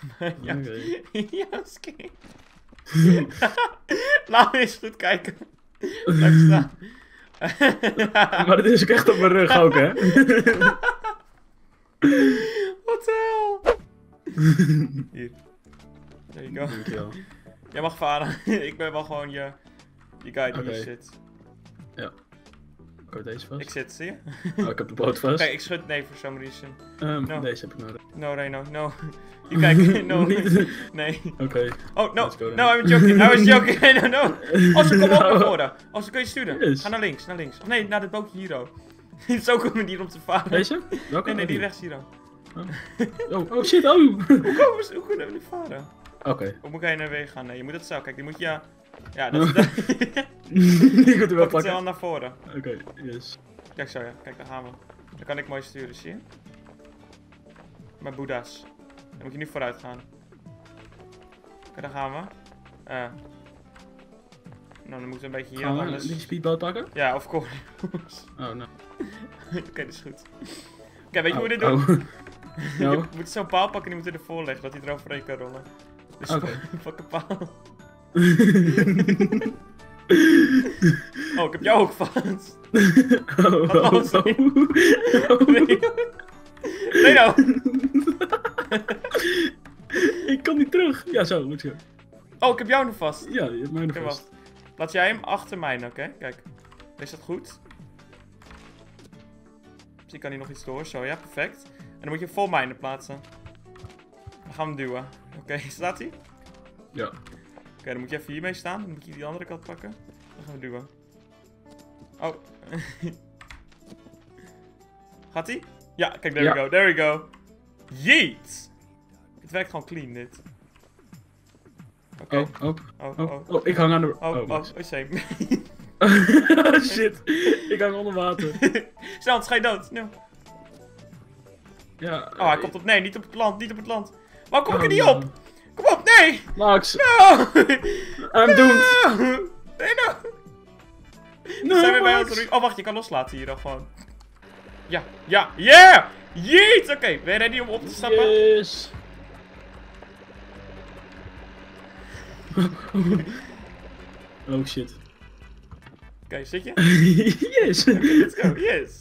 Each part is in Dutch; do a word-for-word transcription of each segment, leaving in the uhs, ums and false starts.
ja, Okay. ja, skin. Laat me eens goed kijken. Blijf staan. Maar dit is ook echt op mijn rug ook, hè? Wat de hel? Hier. There you go. Dankjewel. Jij mag varen. Ik ben wel gewoon je, je guide die Oké. je zit. Ja. Ik heb deze vast. Ik zit, zie je? Oh, ik heb de boot vast. Kijk, ik schud nee for some reason. Um, No. Deze heb ik nodig. No, Reno, no. Je kijkt, no. Niet. Nee. Oké. Oh, no. Let's go then. No, I'm joking. I was joking. No, no. Oh, ze komen ook naar No. voren. Oh, ze kun je sturen. Yes. Ga naar links, naar links. Of nee, naar het bootje hier, oh. Zo kunnen we hier om te varen. Deze? Welke? Nee, nee, die Oh, rechts hier, oh. Oh, oh shit, oh! Hoe, komen we, hoe kunnen we nu varen? Oké. Of moet jij naar weg gaan? Nee, je moet het zo. Kijk, die moet je... Ja, dat is... Ik moet er wel Pak het wel pakken. naar voren. Oké, yes. Kijk zo, ja. Kijk, daar gaan we. Dan kan ik mooi sturen, zie je? Met boeddha's. Dan moet je nu vooruit gaan. Kijk, daar gaan we. Eh. Nou, dan moeten we een beetje hier Gaan we anders... die speedboot pakken? Ja, of course. Oh, no. Oké, dat is goed. Oké, weet je hoe we dit Oh, doen? oh. No. Je moet zo'n paal pakken en die moeten ervoor leggen, dat hij eroverheen kan rollen. Dus Oké. pak een paal. Oh, ik heb jou ook vast. Oh, Wat oh, was het? oh. Nee, nee nou. Ik kan niet terug. Ja, zo, moet je. Oh, ik heb jou nog vast. Ja, je hebt mij nog Oké, vast. wacht. Laat jij hem achter mij, oké? Kijk. Is dat goed? Misschien kan hij nog iets door, zo ja, perfect. En dan moet je hem voor mij plaatsen. Dan gaan we hem duwen. Oké, staat hij? Ja. Oké, dan moet je even hiermee staan. Dan moet je die andere kant pakken. Dan gaan we duwen. Oh. Gaat hij? Ja, kijk, there Ja. we go, there we go. Yeet! Het werkt gewoon clean, dit. Oké. Oh, oh, Oh, oh, oh. oh, ik hang aan de... Oh, oh, nice. oh, same. Shit, ik hang onder water. Snel, anders ga je dood. Snel. Ja. Oh, hij komt op... Nee, niet op het land, niet op het land. Waarom kom ik er niet Oh, op? Kom op, nee! Max, No! I'm doomed. No! Nee, no! No, We zijn weer bij Max. ons. Oh, wacht, je kan loslaten hier dan gewoon. Ja, ja, yeah! Yeet! Oké, ben je ready om op te stappen? Yes. Oh shit. Oké, zit je? Yes. Let's go, yes!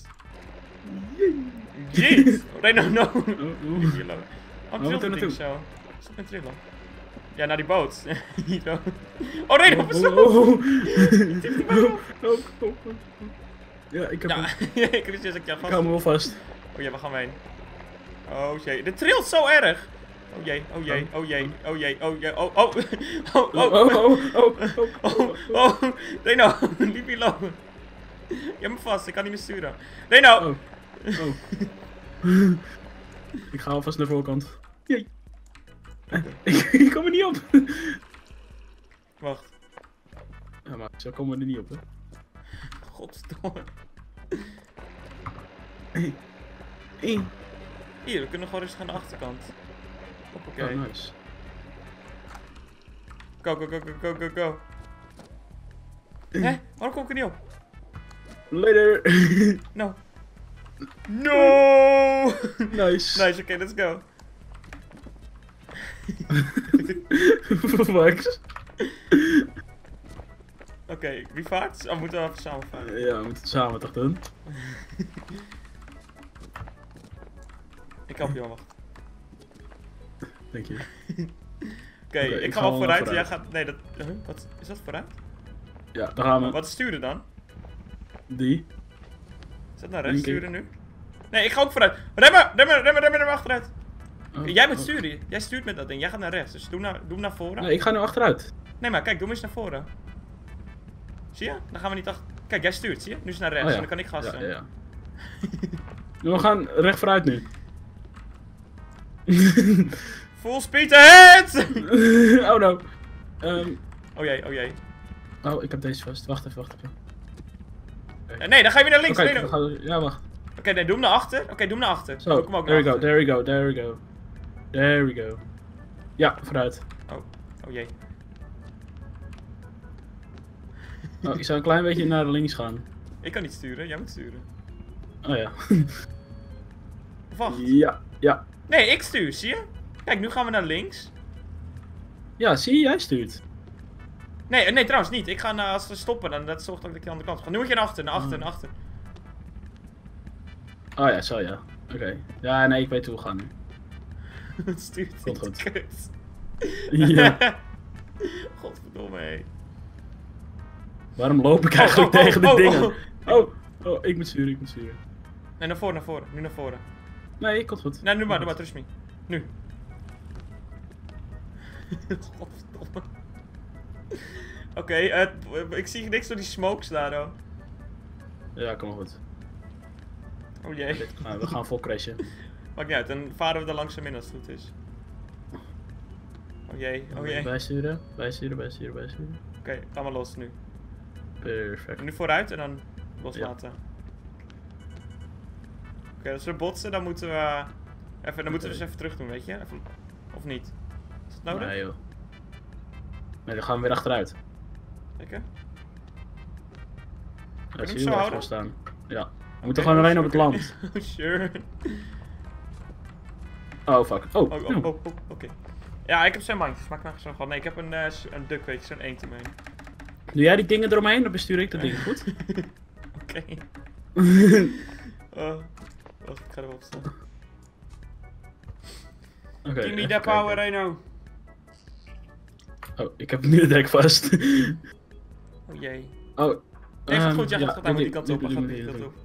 Yeet! Oh, nee, no, no! Oh, oh. Hier lopen. Oh, Waar trilt moet hij het ding naartoe? zo. Stop met trillen. Ja, naar die boot. Hier zo. Oh nee, dat was Oh, zo! oh, oh. Oh, oh, oh, oh. Ja, ik heb Ja, hem. ik wist dat ik jou Ik vast... hou hem wel vast. Oh jee, waar gaan we heen? Oh jee, dit trilt zo erg! Oh jee, oh jee, oh jee, oh jee, oh jee, oh, oh, oh, Oh, oh, oh, oh, oh, oh, oh, nee nou, liep hier lopen. Je hebt me vast, ik kan niet meer sturen. Nee nou! Oh. Oh. Ik ga alvast naar de voorkant. Jee. Ik, ik kom er niet op. Wacht, Ja, maar zo komen we er niet op, hè. godverdomme. Hey. Hey. Hier, we kunnen gewoon rustig aan de achterkant. Hoppakee. Oh, nice. Go, go, go, go, go, go, go. Hé, waarom kom ik er niet op? Later. No. No! Nice. Nice, oké, let's go. Max. Oké, wie vaart? Oh, we moeten even samen varen. Ja, we moeten het samen toch doen? Ik help je wel, wacht. Denk je. Oké, Oké, ik, ik ga ga wel wel vooruit. vooruit. Jij gaat... Nee, dat... Huh? Wat is dat vooruit? Ja, daar gaan we. Wat is sturen dan? Die. Is dat naar rechts Denk ik. sturen nu? Nee, ik ga ook vooruit. Remmen! Remmen, remmen, remmen, remmen, achteruit. Oh, Jij moet oh. sturen. Jij stuurt met dat ding. Jij gaat naar rechts. Dus doe, naar, doe hem naar voren. Nee, ik ga nu achteruit. Nee, maar kijk, doe hem eens naar voren. Zie je? Dan gaan we niet achter... Kijk, jij stuurt, zie je? Nu is het naar rechts. Oh, ja. En dan kan ik gassen. Ja, ja, ja. We gaan recht vooruit nu. Full speed ahead! Oh no. Um, Oh jee, oh jee. oh, ik heb deze vast. Wacht even, wacht even. Eh, Nee, dan ga je weer naar links. Oké, Nee, we no. gaan- ja, wacht. Oké, nee, doe hem naar achter. Oké, doe hem naar achter. Zo, Doe ik hem ook there we naar go, achter. there we go, there we go. There we go. Ja, vooruit. Oh jee. Oh, ik zou een klein beetje naar links gaan. Ik kan niet sturen, jij moet sturen. Oh ja. Of wacht. Ja, ja. Nee, ik stuur, zie je? Kijk, nu gaan we naar links. Ja, zie je, jij stuurt. Nee, nee, trouwens niet. Ik ga naar, als we stoppen, dan dat zorgt dat ik de andere kant ga. Nu moet je naar achter, naar achter, naar achter. Oh ja, zo ja. Oké. Okay. Ja, nee, ik weet hoe we gaan nu. Het stuurt Komt niet, goed. kut. Ja. Godverdomme, hé. Waarom loop ik eigenlijk oh, oh, tegen de oh, dingen? oh. Oh, oh, ik moet sturen, ik moet sturen. Nee, naar voren, naar voren. Nu naar voren. Nee, komt goed. Nee, nu maar, doe maar, trust me. Nu. Godverdomme. Oké, okay, uh, ik zie niks door die smokes daar, oh. Ja, kom maar goed. Oh jee. Nou, we gaan vol crashen. Maakt niet uit, dan varen we er langzaam in als het goed is. Oh jee, oh jee. Bijsturen, bijsturen, bijsturen, bijsturen. Oké, okay, ga maar los nu. Perfect. Nu vooruit en dan loslaten. Ja. Oké, okay, als we botsen, dan moeten we... Uh, even, dan moeten we dus even terug doen, weet je? Even, of niet? Is dat nodig? Nee joh. Nee, dan gaan we weer achteruit. Kijk. Ja, zie zo je houden? staan. Ja. We moeten gewoon alleen op het land. Sure. Oh fuck. Oh, oh, oh, oh, oh oké. Okay. Ja, ik heb zijn mandjes, maak nou zo gewoon. Nee, ik heb een, uh, een duck, weet je, zo'n eentje mee. Doe jij die dingen eromheen, dan bestuur ik dat ding, goed? Oké. Oh, wacht, ik ga erop staan. Oké. Give me that power, Reno. Oh, ik heb nu het dek vast. Oh jee. Oh. Nee, gaat um, goed, ja, gaat ja, goed. Hij moet die doe kant op, doe hij gaat doe die doe kant op.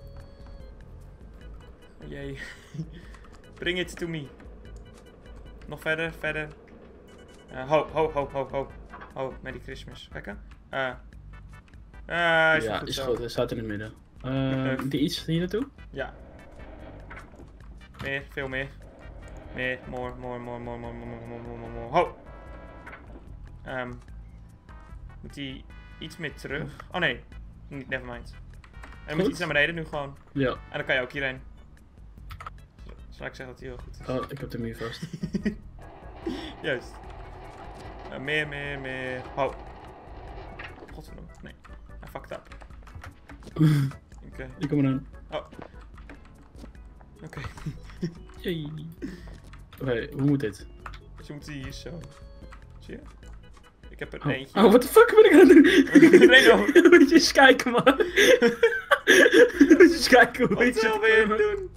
Oh jee. Bring it to me. Nog verder, verder. Uh, ho, ho, ho, ho, ho. Ho, Merry Christmas. Kijk hè. Uh. Uh, is ja, goed is zo. goed. Hij staat in het midden. Uh, moet hij iets hier naartoe? Ja. Meer, veel meer. Meer, more, more, more, more, more, more, more, more, more, more. Ho! Um, moet hij iets meer terug? Oh nee, niet, nevermind. En dan moet hij iets naar beneden nu gewoon. Ja. En dan kan je ook hierheen. Zal ik zeggen dat hij heel goed is? Oh, ik heb de muur vast. Juist. Uh, meer, meer, meer. Ho! Godverdomme, nee. I fucked up. Oké. Okay. Ik kom eraan. Oh. Oké. Okay. Oké, okay, hoe moet dit? Dus je moet hier zo. Zie je? Ik heb er oh. eentje. Oh, what the fuck ben ik aan het doen? Reno. Moet je eens kijken, man. Moet je eens kijken hoe Wat je wil je doen?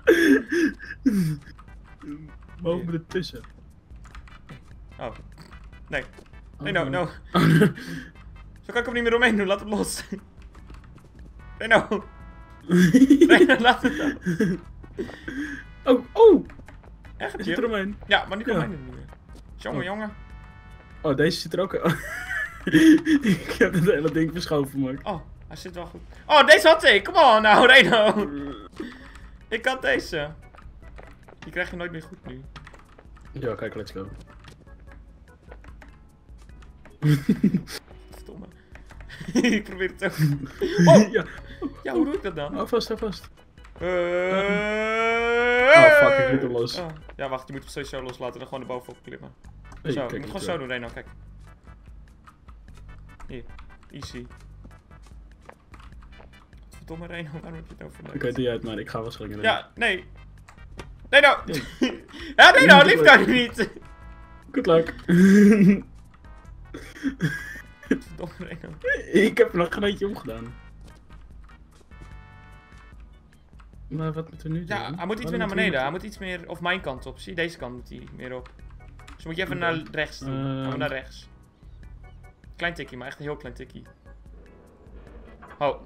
Boven er tussen. Oh. Nee. Nee, oh, no, no. Oh, no. Zo kan ik hem niet meer omheen doen, laat hem los. Nee, no. Nee, no, laat het dan. Oh, oh! Echt, Zit er omheen? Ja, maar nu kan ja. mij niet meer. Jongen, oh. jongen. Oh, deze zit er ook. Ik heb het hele ding verschoven, man. Oh, hij zit wel goed. Oh, deze had ik. Come on nou, Reno. Ik had deze. Die krijg je nooit meer goed nu. Ja, kijk, let's go. Verdomme. Ik probeer het ook. Oh! Ja. Ja, hoe doe ik dat dan? Hou vast, hou vast. Uh... Oh, fuck, ik moet hem los. Oh. Ja, wacht, je moet hem sowieso loslaten en gewoon erbovenop klimmen. Hey, zo, kijk, je moet gewoon zo doen, Reno, kijk. Hier, easy. Verdomme Reno, waarom heb je het over? Oké, okay, doe jij het maar, ik ga waarschijnlijk. Ja, nee. Reno! Ja, Reno, lief kan je niet! Good luck. Verdomme Reno. Ik heb er nog geen eentje omgedaan. Maar wat moeten we nu doen? Ja, hij moet iets meer naar beneden, hij moet iets meer, of mijn kant op, zie je? Deze kant moet hij meer op. Dus moet je even naar rechts doen, uh... gaan we naar rechts. Klein tikkie, maar echt een heel klein tikkie. Oh.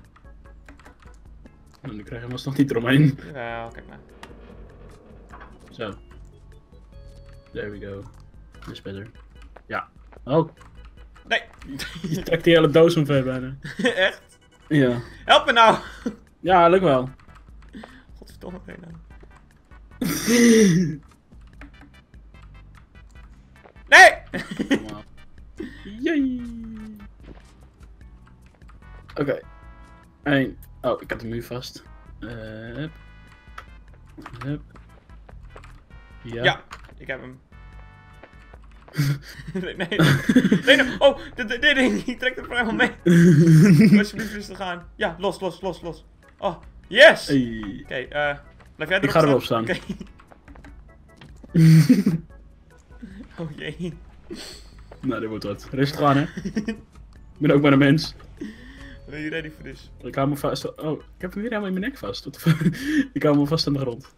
Nou, nu krijgen we ons nog niet eromheen. Ja, kijk maar. Zo. There we go. Dat is beter. Ja. Oh. Nee. Je trekt die hele doos omver bijna. Echt? Ja. Help me nou! Ja, lukt wel. Godverdomme, Reno. Nee! Yay! Oké. Okay. Eén. Oh, ik had de muur vast. Uh, hup. Hup. Ja. Ja, ik heb hem. nee, nee, nee, nee, oh, dit ding, die trekt er helemaal mee. Alsjeblieft rustig aan. Ja, los, los, los, los. Oh, yes! Hey. Oké, okay, uh, blijf jij erop ik ga erop staan. Okay. Oh jee. Nou, dit wordt wat. Rustig aan, hè. Ik ben ook maar een mens. Ben je ready voor this? Ik hou me vast. Oh, ik heb hem weer helemaal in mijn nek vast. Wat de fuck? Ik hou me vast aan de grond.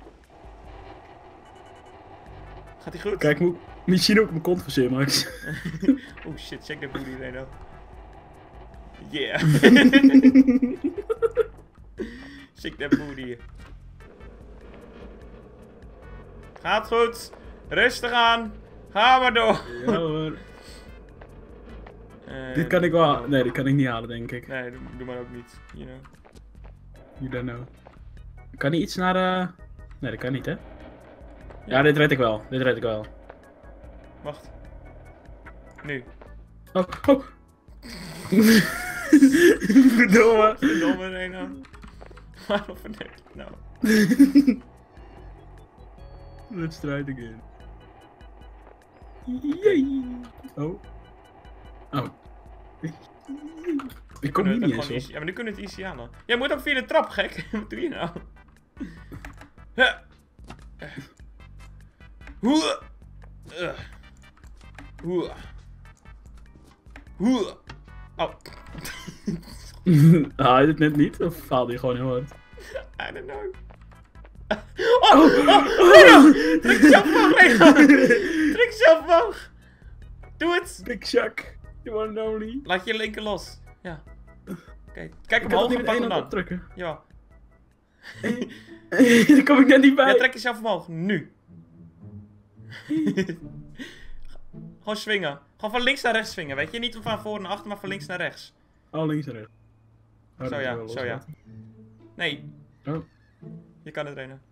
Gaat hij goed? Kijk, moet misschien ook mijn kont verzeer, Max. Oh shit, check that booty, Reno. Yeah. Check that booty. Gaat goed. Rustig aan. Ga maar door. Ja hoor. Uh, Dit kan ik wel. Nee, dit kan ik niet halen, denk ik. Nee, doe, doe maar ook niet. You know. You don't know. Kan hij iets naar de. Nee, dat kan niet, hè? Ja, dit red ik wel. Dit red ik wel. Wacht. Nu. Oh, oh. Verdomme. Verdomme, Reno. Waarom vernek je het nou? Let's try it again. Yay. Oh. Oh. Ik kom hier niet eens op. Ja, maar nu kunnen we het easy halen. Jij moet ook via de trap, gek. Wat doe je nou? Ja. Hoe? Hoe? Hoe? Oh. Haal je het net niet? Of faalde je gewoon heel hard? I don't know. Oh! Oh! Oh! Druk jezelf omhoog, Reno! Druk jezelf omhoog! Doe het! Big Shack. You one and only. Laat je linker los. Ja. Oké. Okay. Kijk Ik kan omhoog het en niet pak met één hem dan. hand opdrukken. Ja. Daar kom ik net niet bij. Ja, trek jezelf omhoog. Nu. Gewoon swingen. Gewoon van links naar rechts swingen, weet je? Niet van voor naar achter, maar van links naar rechts. Oh, links en rechts. Oh, Zo dat ja, wil zo ja. loslaten. Nee. Oh. Je kan het rennen.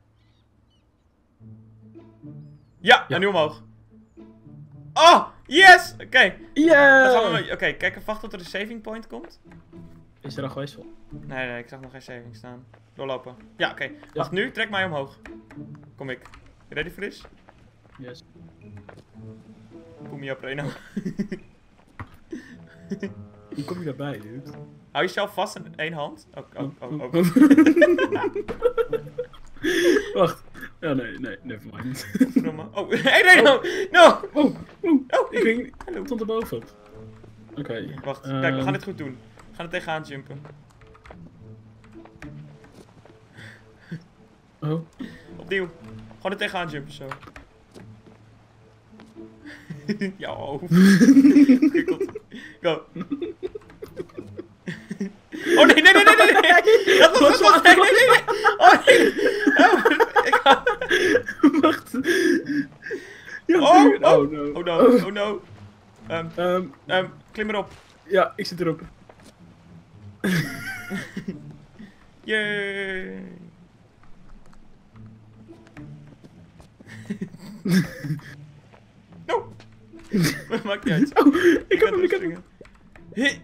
Ja, Ja. en nu omhoog. Oh, yes! Oké. Okay. Yeah! Oké, okay, kijk, wacht tot er een saving point komt. Is er al geweest vol? Nee, nee, ik zag nog geen saving staan. Doorlopen. Ja, oké. Okay. Wacht, nu trek mij omhoog. Kom ik. You ready for this? Yes. Kom je op, Reno. Hoe kom je daarbij, dude? Hou jezelf vast in één hand. Oh, oh, oh, oh. Wacht. Ja, nee, nee, nevermind. Oh, hey Reno! No! Oh, oh, Oh, ik ging... hallo. stond erboven. Oké. Okay. Wacht, Um... kijk, we gaan dit goed doen. We gaan er tegenaan jumpen. Oh. Opnieuw. Gewoon er tegenaan jumpen zo. Ja, oh. Go. Oh nee, nee, nee, nee, nee, nee! Dat was wat! Nee, nee, nee, nee! Oh nee! Oh, ik ga... Wacht. Ja, Oh, dude. oh, oh no. Oh no, oh no. Um, Um, um, klim erop. ja, ik zit erop. Yay! No! Maakt niet uit. Oh, ik heb hem, ik heb hem. hem.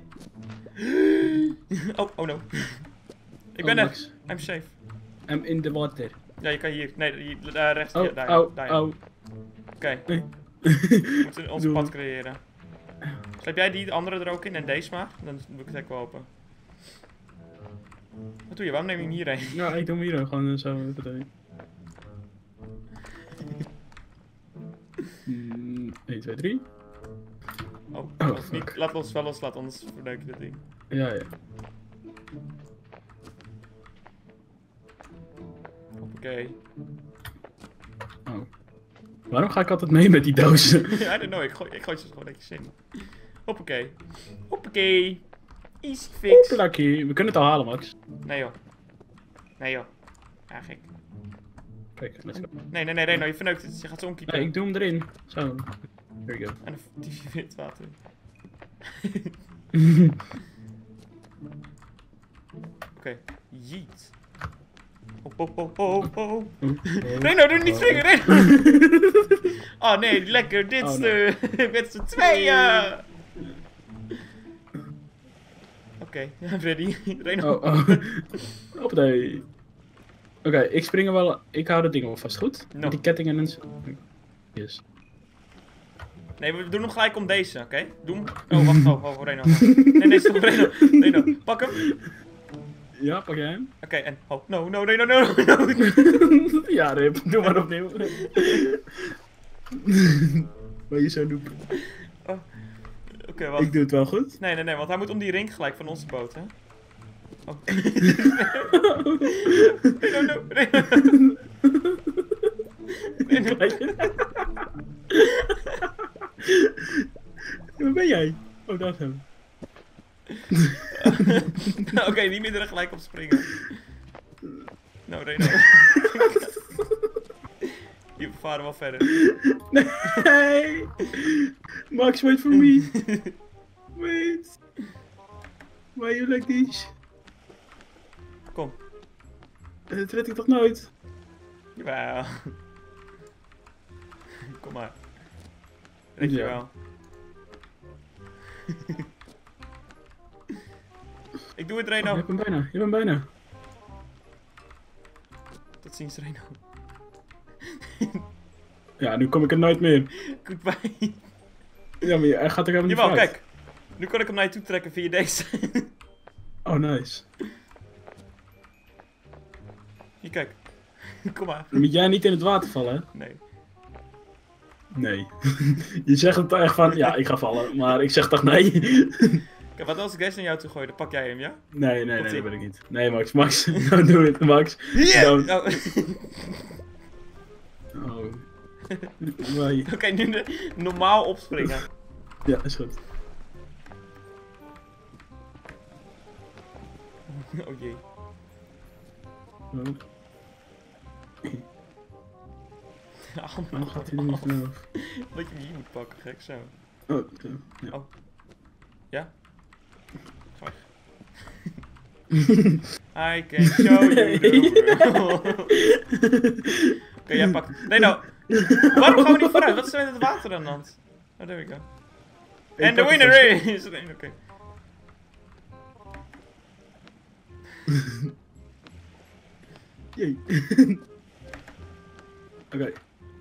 Oh, oh no. Ik ben Oh, er. Max. I'm safe. I'm in the water. Ja, je kan hier. Nee, hier, uh, rechts. Oh, ja, daar. oh, daar ja. oh. Oké, okay. Nee. we moeten ons Doe pad hem. creëren. Sleep jij die andere er ook in en deze maar? Dan doe ik het hek wel open. Wat doe je? Waarom neem je hem hierheen? Ja, ik doe hem hier gewoon zo. één, twee, drie. Oh, Oh, laat, ons fuck. niet, laat ons wel loslaten, anders verneuk je dit ding. Ja, ja. Hoppakee. Oh. Waarom ga ik altijd mee met die dozen? I don't know, ik gooi, ik gooi ze gewoon netjes in. Hoppakee. Hoppakee. Easy fix. Hoppakee. We kunnen het al halen, Max. Nee joh. Nee joh. Ja, gek. Kijk, let's go. Nee, nee, nee, Reno, je verneukt het. Je gaat zo omkiepen. Nee, ik doe hem erin. Zo. There you go. En dan dief je weer het water. Oké, okay. Yeet. Oh, oh, oh, oh, oh. Oh, Reno, doe niet swingen, Reno! Oh nee, lekker, dit Oh, is nee. de... met z'n tweeën! Oké, okay, ready. Reno. Oh, oh. Hoppatee. Oké, okay, ik spring er wel... Ik hou dat ding wel vast, goed? No. Met die kettingen en zo. Yes. Nee, we doen hem gelijk om deze, oké? Okay? Doe hem. Oh, wacht, oh, oh, Reno. Nee, nee, stop, Reno. Reno, pak hem. Ja, pak jij hem? Oké, en... Oh, no, no, nee, no, no, no. Ja, Rip, doe maar opnieuw. Maar je zo doen. Oh. Oké, okay, wacht. Ik doe het wel goed. Nee, nee, nee, want hij moet om die ring gelijk van onze boot, hè? Oh. Nee, no, no, nee. Nee, no. Waar ben jij? Oh, dat is hem. Oké, okay, niet meer er gelijk op springen. No, nee, no. Je varen wel verder. Nee! Max, wait for me. Wait. Why you like this? Kom. Dat red ik toch nooit? Jawel. Kom maar. Red je Ja. wel. Ik doe het, Reno. Oh, je hebt hem bijna, je hebt hem bijna. Tot ziens, Reno. Ja, nu kom ik er nooit meer. Goodbye. Ja, maar hij gaat er helemaal niet Jawel, vooruit. kijk. Nu kan ik hem naar je toe trekken via deze. Oh, nice. Hier, kijk. Kom maar. Dan moet jij niet in het water vallen, hè? Nee. Nee. Je zegt het echt van, ja, ik ga vallen. Maar ik zeg toch nee? Kijk, wat als ik deze naar jou toe gooi, dan pak jij hem, ja? Nee, nee, Komt nee, ie. dat ben ik niet. Nee, Max, Max. Don't do it, Max. Don't. Oh. Oh. Nee. Oké, nu de, normaal opspringen. Ja, is goed. Oh jee. Oh. Allemaal. Waarom gaat hij er niet vanaf? Dat je hem hier moet pakken, gek zo. Oh, zo. Ja. Oh. Ja? Ga weg. I can show you the world. Oké, jij pakt... Nee nou! Waarom gaan we niet vooruit? Wat is er met het water aan de hand? Oh, there we go. En de winner is... Oké. Okay. Jee. Oké. Okay.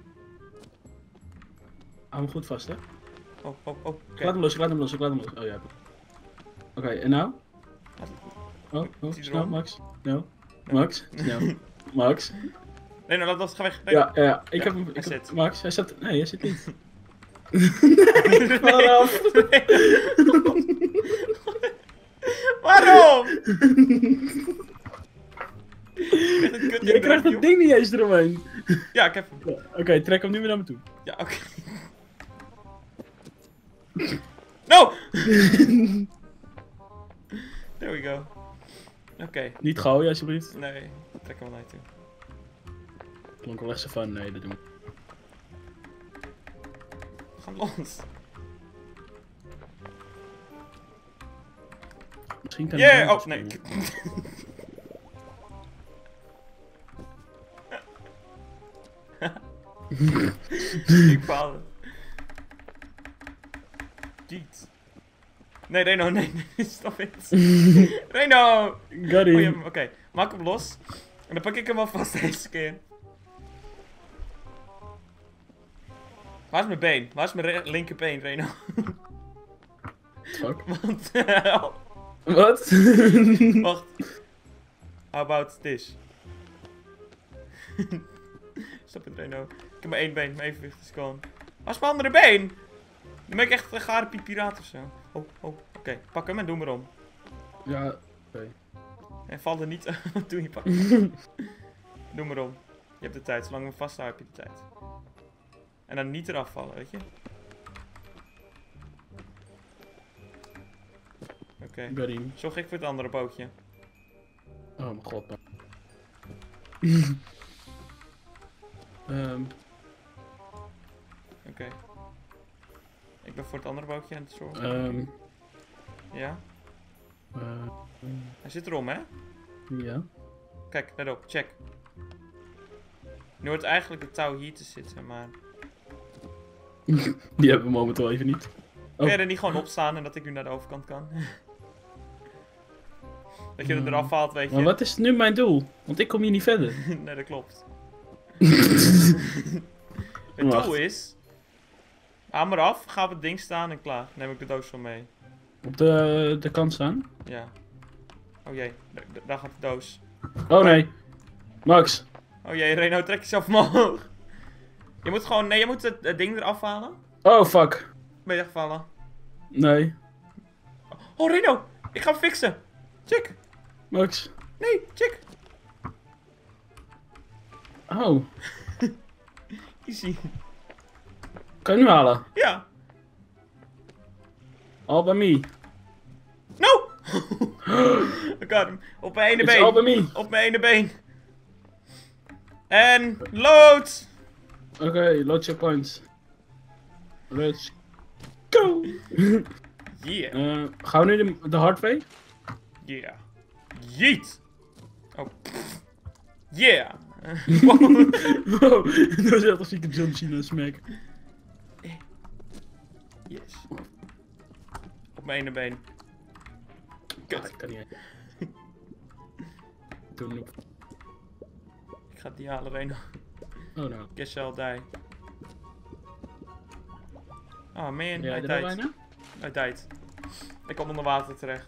Hou hem goed vast, hè? Oh, oh, oh. Ik Okay. laat hem los, ik laat hem los, ik laat hem los. Oh ja. Oké, okay, en nou? Oh, oh, Is hij snel, erom? Max. Snel. Max, snel. Max. Nee, nou, laat dat ga weg. Nee. Ja, ja, ja. Ik Ja, heb hem. hij Ik heb, zit. Max, hij zit. Nee, hij zit niet. Nee, vanaf. Nee. Waarom? Jij krijgt dat ding niet eens eromheen. Ja, ik heb hem. Ja, oké, okay, trek hem nu weer naar me toe. Ja, oké. Okay. No! There we go. Oké. Okay. Niet gooien, alsjeblieft. Nee, trek hem wel naar je toe. Klonk wel echt zo van, nee, dat doen we. Ga los. Misschien kan Yeah! hij Oh, nee. Ik faalde. Jeet. Nee, Reno, nee, nee, stop het. Reno! Got Oh, him. Oké, okay. Maak hem los. En dan pak ik hem wel vast deze keer. Waar is mijn been? Waar is mijn linkerbeen, Reno? Fuck. Want... Wat? Wacht. How about this? Stop het, Reno. Ik heb maar één been, mijn evenwicht is gone. Waar is mijn andere been? Dan ben ik echt een gare piraat of zo. Oh, oh, oké. Okay. Pak hem en doe maar om. Ja, oké. Okay. En val er niet... Wat doe je? Pak doe maar om. Je hebt de tijd. Zolang we hem vasthouden heb je de tijd. En dan niet eraf vallen, weet je? Oké. Okay. Got him. Zorg ik voor het andere bootje. Oh mijn god. um. Oké. Okay. Ik ben voor het andere bootje aan het zorgen. Um. Ja? Uh, Hij zit erom, hè? ja. Kijk, let op. Check. Nu hoort eigenlijk het touw hier te zitten, maar... Die hebben we momenteel even niet. Oh. Kun je er niet gewoon opstaan en dat ik nu naar de overkant kan? Dat je er eraf haalt, weet je. Maar wat is nu mijn doel? Want ik kom hier niet verder. Nee, dat klopt. Het Wacht. doel is... Haal maar af, ga op het ding staan en klaar. Dan neem ik de doos van mee. Op de, de kant staan? Ja. Oh jee, d- d- daar gaat de doos. Oh nee. Max. Oh jee, Reno, trek jezelf omhoog. Je moet gewoon, nee, je moet het, het ding eraf halen. Oh fuck. Ben je gevallen? Nee. Oh Reno, ik ga hem fixen. Chick. Max. Nee, chick. Oh. Easy. Kan je nu halen? Ja. All by me. No! Ik had hem. Op mijn ene It's been. all by me. Op mijn ene been. En load! Oké, okay, load your points. Let's go! Yeah. Uh, gaan we nu de, de hard way? Yeah. Yeet! Oh. Yeah! Wow. Wow, dat was echt als ik een John Cena smack. Yes. Op mijn ene been. Kut. Ah, ik kan niet. Doe nog. Ik ga die halen, Reno. Oh no. Guess shall die. Oh man, Ja, hij er died. bijna? Hij died. Ik kom onder water terecht.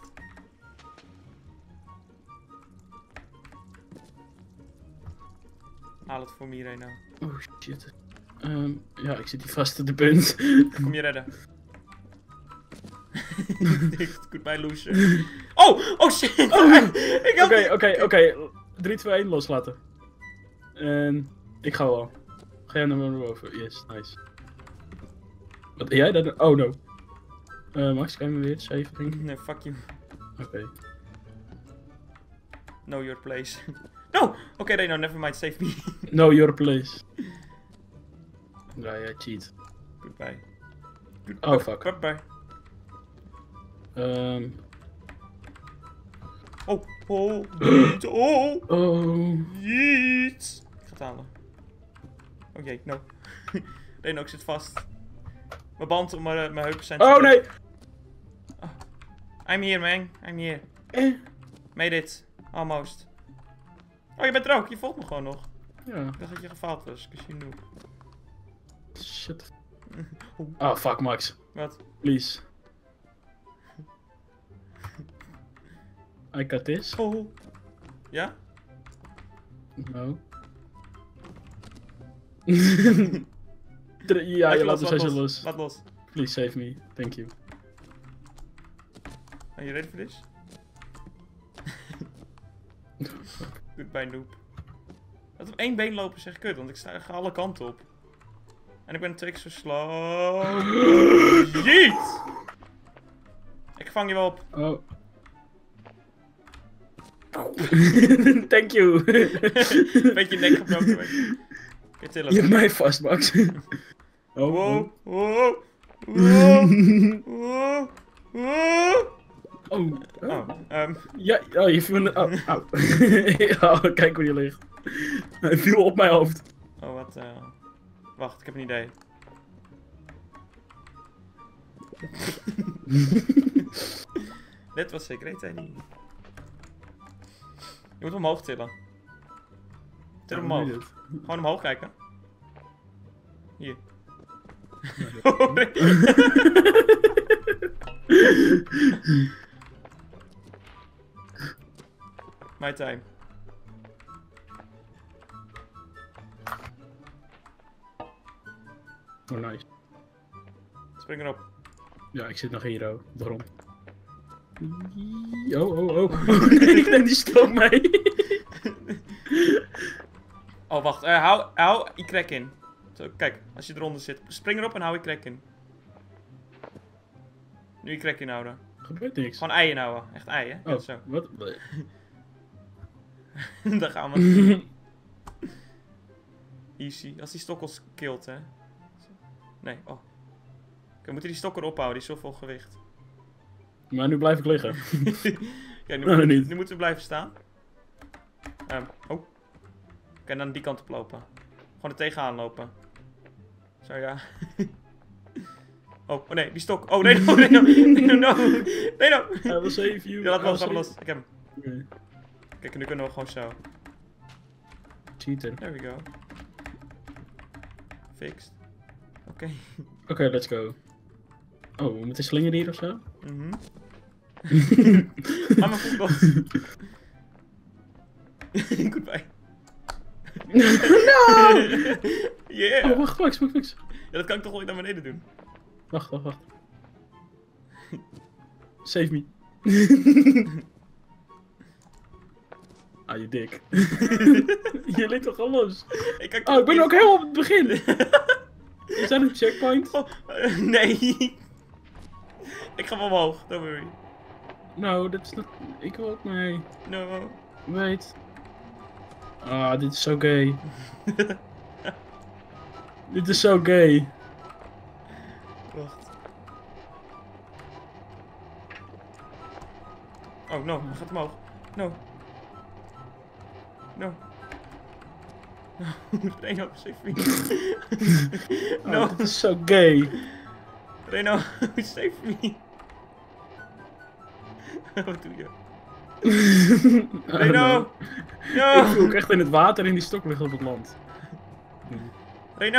Haal het voor me, Reno. Oh shit. Um, ja, ik zit hier vast op de punt. Kom je redden. Goodbye, loser. Oh! Oh shit! Ik heb... Oké, oké, oké. drie, twee, één, loslaten. En ik ga wel. Ga jij naar boven? Yes, nice. Wat ben jij daar? Oh no. Uh, Max, kan je me weer zeven? Nee, fuck you. Oké. Okay. Know your place. No! Oké, okay, Reno, never mind, save me. Know your place. Ja, ja, cheat. Goodbye. Oh fuck. Bye bye. Um. Oh, oh, jeet, oh. Oh. Jeet. Ik ga het halen. Oh jee, no. Reno, ik zit vast. Mijn band om mijn, mijn heupen zijn. Oh nee! Oh. I'm here, man. I'm here. Eh. Made it. Almost. Oh, je bent er ook. Je volgt me gewoon nog. Ja. Ik dacht dat je gefaald was. Cause you knew. Shit. Oh. Oh fuck, Max. Wat? Please. I got this. Oh. Ja? No. Ja, je laat me laat zo los. los. Laat los. Please save me. Thank you. Are you ready for this? Goodbye, noob. Dat op één been lopen zeg kut, want ik sta, ga alle kanten op. En ik ben twee keer zo slow. Jeet! Ik vang je wel op. Oh. Thank you. Beetje nek gebroken. Kun je tillen? Je hebt mij vast, Max. Oh, Wow, oh. wow, wow, wow, wow. Oh. Oh, um, Ja, oh, je viel... Oh, au. Oh, kijk hoe je ligt. Hij viel op mijn hoofd. oh, wat, uh... Wacht, ik heb een idee. Dit was zeker een idee. Je moet omhoog tillen. Til Ja, omhoog. hoe doe je dit? Gewoon omhoog kijken. Hier. My time. Oh, nice. Spring erop. Ja, ik zit nog hier, oh, op de grond. Oh, oh, oh. Oh nee, ik neem die stroom mee. Oh, wacht. Uh, hou, hou je crack in. Zo, kijk. Als je eronder zit. Spring erop en hou je crack in. Nu je crack inhouden. Gebeurt niks. Gewoon ei inhouden. Echt ei, hè? Ja, Oh, zo. wat? Daar gaan we. Easy. Als die stok ons killt, hè. Nee, oh. We moeten die stok erop houden. Die is zoveel gewicht. Maar nu blijf ik liggen. Ja, nu, Oh, moet- niet. nu moeten we blijven staan. Um, oh. Oké, en dan die kant op lopen. Gewoon er tegenaan lopen. Zo, ja. Oh, oh nee, die stok. Oh nee, no, nee, no, nee, no, no. Nee, no. I will save you. Ja, laat I los, will laat los. save- Ik heb hem. Oké. Kijk, nu kunnen we gewoon zo. Cheater. There we go. Fixed. Oké. Oké, let's go. Oh, we moeten slingeren hier of zo? Mhm. Ga maar goed los. Goodbye. No! Yeah. Oh, wacht, Max, Max, Max. Ja, dat kan ik toch wel naar beneden doen. Wacht, wacht, wacht. Save me. Ah, je dik. Je ligt toch al los? Ik kan Oh, ik ben ook helemaal op het begin. Is dat een checkpoint? Oh, uh, nee. Ik ga wel omhoog, don't worry. Nou, dat is nog... Ik wil ook mee. No. Weet. Ah, dit is zo gay. Dit is zo gay. Wacht. Oh, no. Hij gaat omhoog. No. No. No. Reno, save me. No. Oh, dit is zo gay. Reno, save me. Wat doe je? Reno! No! Ik voel ook echt in het water in die stok liggen op het land. Reno!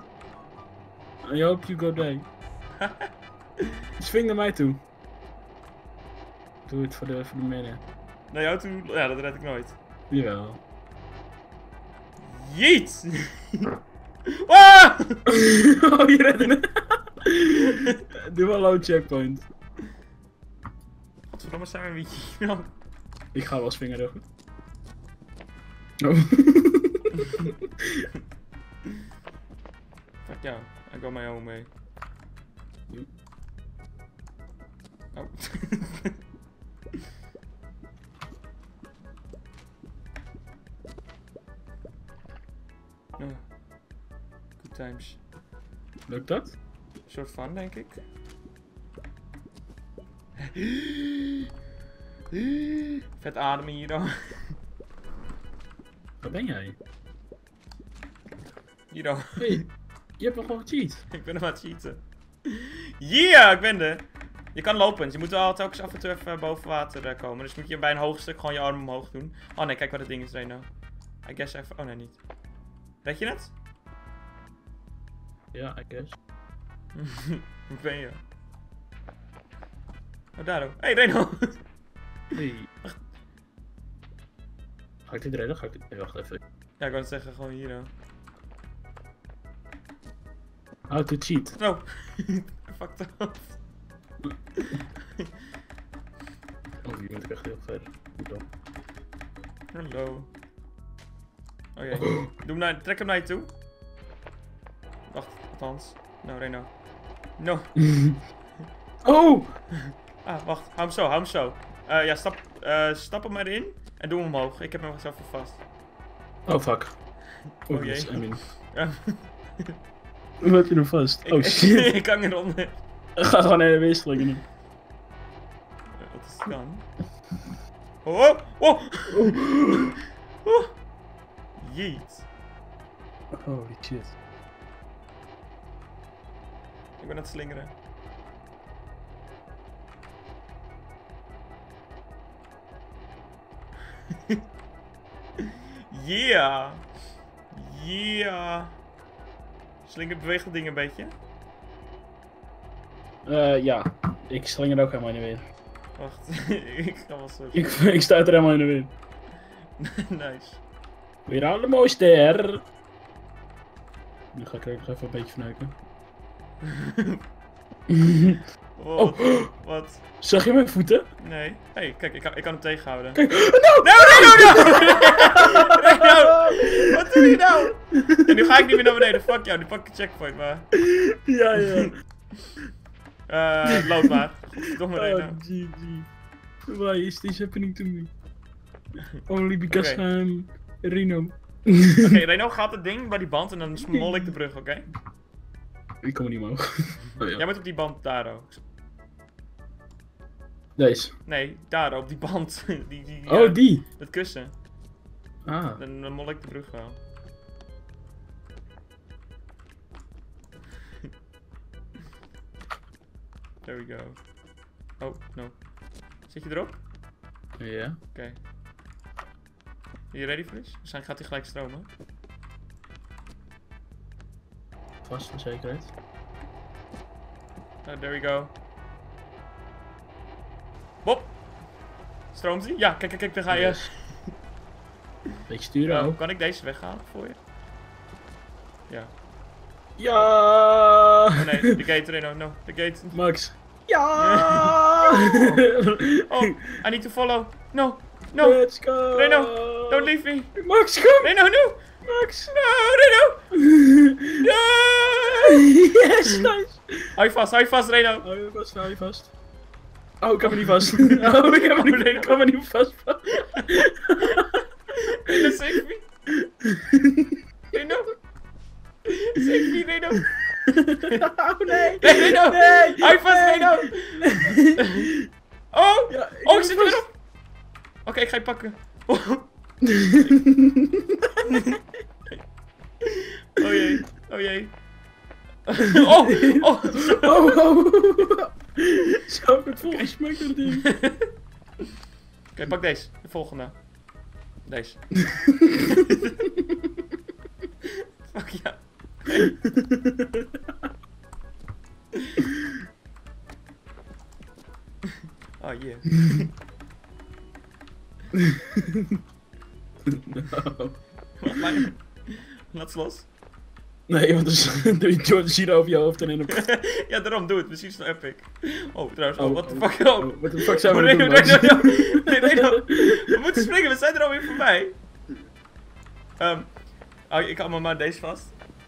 I hope you go die. Swing naar mij toe. Doe het voor de, voor de mannen. Naar jou toe? Ja, dat red ik nooit. Jawel. Jeet! Ah! Oh, je redde het. Doe wel low checkpoint. Godverdomme, zijn we weer hier nou? Ik ga wel swingen, hoor. Oh. Fuck jou, ik go my own way. Oh. Oh. Good times. Lukt dat? Soort van, denk ik. Vet ademen hier dan. Waar ben jij? Hier dan. Hey, je hebt nog gewoon gecheat. Ik ben hem aan het cheaten. Yeah, ik ben er. Je kan lopen, je moet wel telkens af en toe even boven water uh, komen. Dus moet je bij een hoog stuk gewoon je arm omhoog doen. Oh nee, kijk wat het ding is, Reno. I guess even... Oh nee, niet. Red je het? Ja, I guess. Waar ben je? Oh, daar ook. Hey, Reno! Hey. Ga ik dit redden? Ga ik dit... Nee, wacht even. Ja, ik wou het zeggen, gewoon hier dan. How to cheat. No! Fucked up. Oh, je bent echt heel ver. Goed dan. Hallo. Oh jee. Doe hem naar, trek hem naar je toe. Wacht, althans. No, Reno. No. Oh! Ah, wacht. Hou hem zo, hou hem zo. Uh, ja, stap, uh, stap hem erin en doe hem omhoog. Ik heb hem zelf vast. Oh, fuck. Oh, Oh, jee. yes, I mean. Ja. Hoe heb je hem vast? Ik, Oh shit. ik hang eronder. Ga gewoon naar de wisseling. Uh, wat is het dan? Oh! Oh! Oh! Oh. Jeet. Holy shit. Ik ben aan het slingeren. Yeah! Yeah! Slinger, beweegt dat ding een beetje? Uh, ja, ik sling er ook helemaal in de weer. Wacht, ik ga wel zo. Ik, ik sta er helemaal in de weer. Nice. Weer alle mooiste her. Nu ga ik er ook nog even een beetje verneuken. Oh, Oh. Wat? Zag je mijn voeten? Nee. Hey, kijk, ik kan, ik kan hem tegenhouden. Kijk. No, no, no, no! No! Wat doe je nou? En nu ga ik niet meer naar beneden. Fuck jou, nu pak ik een checkpoint, maar... Ja, ja. Eh, loop maar. Domme Oh, Reno. G G. Why is this happening to me? Only because Oké. I'm Reno. Oké, okay, Reno gaat het ding bij die band en dan smol ik de brug, oké? Okay? Ik kom er niet omhoog. Oh, ja. Jij moet op die band daar ook. Deze. Nee, daar op die band. die, die, Oh, uh, die. dat kussen. Ah. Dan, dan mol ik de brug wel. There we go. Oh, no. Zit je erop? Ja. Oké. Okay. Ben je ready voor this? Waarschijnlijk gaat hij gelijk stromen. Vast voor zekerheid. Oh, there we go. Bob. Stroomt hij? Ja, kijk, kijk, kijk, daar ga je. Yes. Beetje sturen Oh, ook. kan ik deze weghalen voor je? Ja. Ja! Oh nee, de gate, Reno, no, de gate. Max. Ja! Oh, I need to follow. No, no. Let's go! Reno, don't leave me. Max, kom! Reno, no. Max! No, Reno. No. Yes, nice! Hou je vast, hou je vast, Reno. Hou je vast, hou je vast. Oh, ik heb me niet vast. Oh, ik heb me niet, ik kan me niet vast. Reno, save me. Reno. Save me, Reno. Oh nee! Nee, Reno. Nee! Hou je vast, Reno. Oh, Ja, oh, ik ben zit vast. erop. Oké, okay, ik ga je pakken. Oh. Oh jee, oh jee. Oh, oh. Oh, oh. Zo, ik het volgesmakt door het ding. Oké, okay, pak deze. De volgende. Deze. Fuck ja. Okay. Oh yeah. No. Wacht maar. Laat ze los. Nee, want dan doe je Jordan Cena over je hoofd en in een... Ja, daarom doe het. Misschien is het wel epic. Oh, trouwens. Oh, Oh, what the oh, fuck. Oh. oh, what the fuck zijn we Oh, aan nee, het doen, nee, Max? nee, nee, nee, nee, we moeten springen. We zijn er alweer voorbij. Um, oh, ik hou me maar deze vast.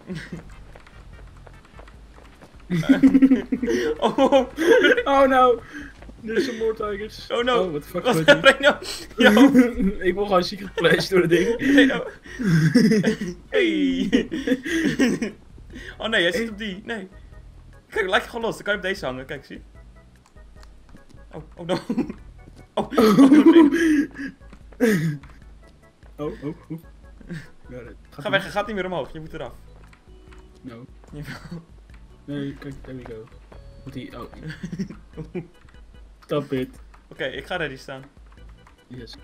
oh, oh, Oh no! Er zijn more tigers. oh no. Oh, what the fuck Wat gebeurt hier? Reno. Yo. Ik wil gewoon secret flash door het ding. Reno. Hey. Oh nee, jij zit op die. Nee. Kijk, laat je gewoon los. Dan kan je op deze hangen. Kijk, zie. Oh, oh no. Oh, oh, Reno. Oh, oh, oh. Ja, dat gaat Ga weg, hij gaat niet meer omhoog. Je moet eraf. No. Jawel. Nee, kijk, there we go. Moet die... Oh. Stop it. Oké, okay, ik ga ready staan. Yes.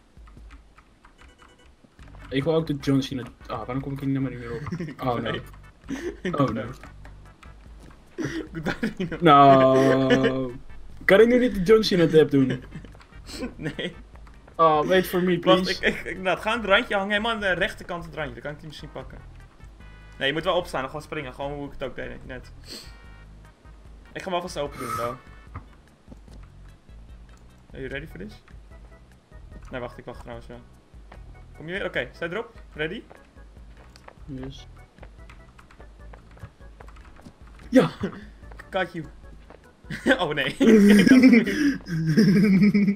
Ik wil ook de John Cena... Ah, waarom kom ik hier nou maar niet meer op? Oh no. Oh no. Goodbye, Reno. No. Kan ik nu niet de John Cena tab doen? Nee. Oh, wait for me, Wacht, please. ik, ik, ik, nou, het gaat aan het randje hangen. Helemaal aan de rechterkant het randje. Dan kan ik die misschien pakken. Nee, je moet wel opstaan en gewoon springen. Gewoon hoe ik het ook deed net. Ik ga hem alvast open doen, though. Are you ready for this? Nee, wacht. Ik wacht trouwens wel. Kom je weer? Oké, okay, sta je erop? Ready? Yes. Ja! Got you. Oh nee. Ik had het niet.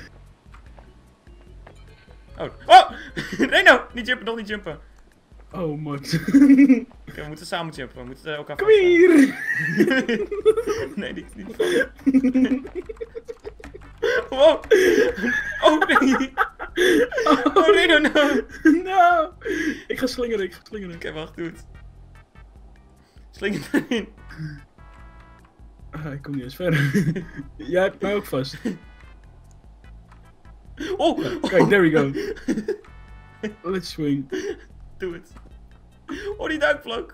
Oh. Oh! Reno! Niet jumpen, nog niet jumpen. Oh, Max. Oké, okay, we moeten samen jumpen. We moeten elkaar Kom vaststaan. hier! Nee, die is niet van. Wow! Oh nee! Oh nee, no, no! No! Ik ga slingeren, ik ga slingeren. Oké, okay, wacht, doe het. Sling het erin. Ah, ik kom niet eens verder. Jij hebt mij ook vast. Oh! Kijk, there we go. Let's swing. Doe het. Oh, die duikvlak.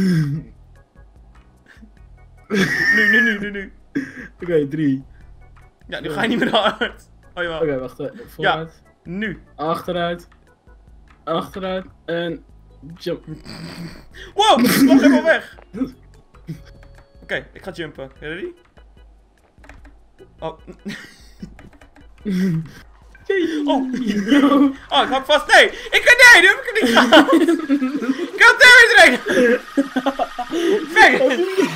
Nu, nu, nu, nu, nu. Oké, okay, drie. Ja, nu ga je niet meer hard. Oh, jawel. Oké, okay, wacht. Uh, vooruit. Ja, nu. Achteruit. Achteruit. En... Jump. Wow, ik vlog helemaal weg. Oké, okay, ik ga jumpen. Ready? Oh. Oh. Oh, ik hak vast. Nee, ik kan nee, nu heb ik het niet gehaald. God damn it, Reno. Fuck.